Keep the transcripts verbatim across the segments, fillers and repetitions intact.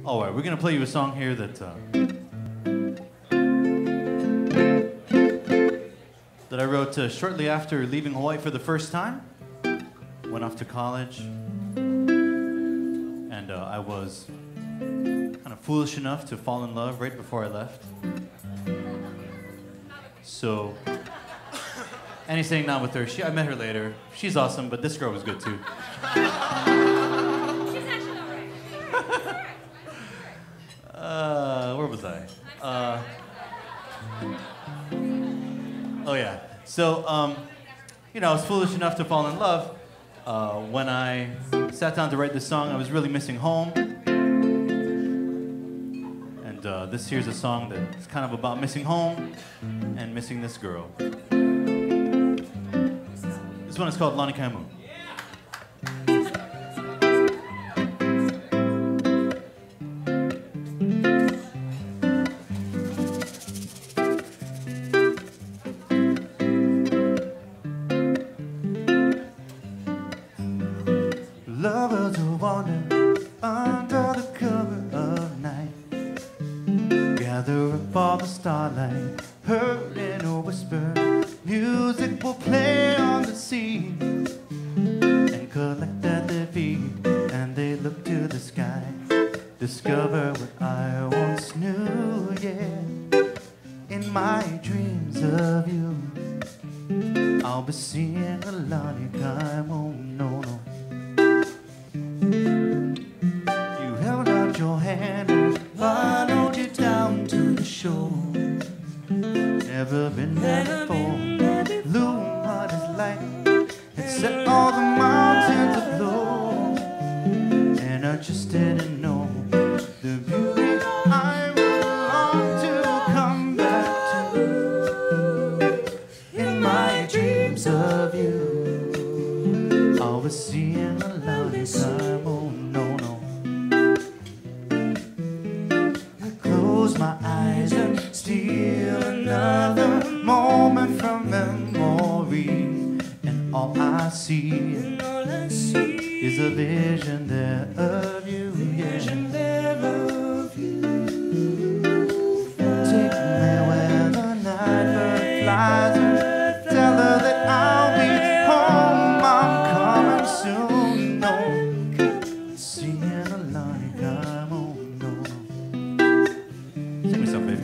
All right, we're gonna play you a song here that uh, that I wrote uh, shortly after leaving Hawaii for the first time. Went off to college, and uh, I was kind of foolish enough to fall in love right before I left. So, Annie's saying not with her. She, I met her later. She's awesome, but this girl was good too. Uh, where was I? Uh, oh yeah. So, um, you know, I was foolish enough to fall in love. Uh, when I sat down to write this song, I was really missing home. And uh, this here's a song that's kind of about missing home and missing this girl. This one is called Lani Kai Moon. Lovers who wander under the cover of night, gather up all the starlight, heard in a whisper. Music will play on the sea and collect at their feet, and they look to the sky, discover what I once knew. Yeah, in my dreams of you, I'll be seeing a Lani Kai Moon. No, no. You held out your hand and followed you down to the shore. Never been there before. Blue water's light and set all the mountains aglow. And I just didn't know the beauty I would long to come back to. In my dreams of you, I was seeing a Lani Kai Moon. No, no. I close my eyes and steal another moment from memory, and all I see is a vision there of you. Yeah. Take me where the night bird flies and tell her that I'll be home. I'm coming soon. No, seeing a Lani Kai Moon. No, no. Sing me something, baby.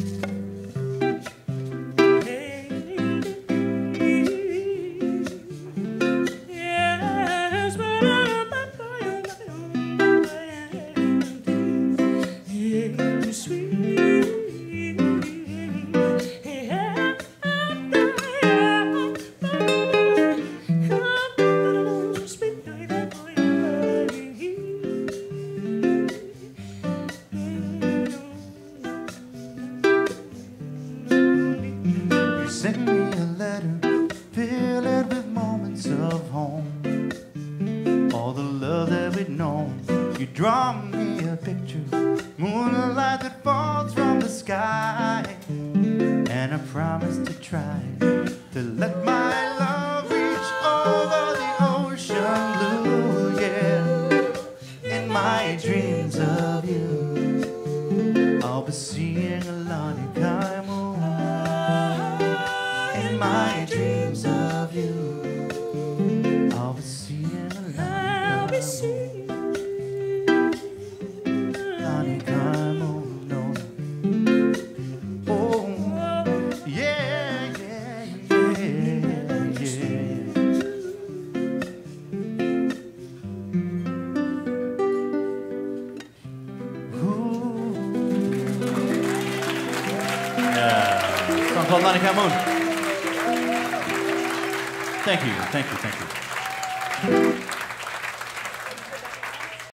Send me a letter, fill it with moments of home. All the love that we'd known. You draw me a picture, moonlight that falls from the sky. And I promise to try to let my love reach over the ocean blue. Yeah, in my dreams of you, I'll be seeing a Lani Kai Moon. In my dreams of you, I'll be seeing a Lani Kai Moon. No. Oh, yeah, yeah, yeah, yeah. Ooh. Yeah, song called Lani Kai Moon. Thank you, thank you, thank you.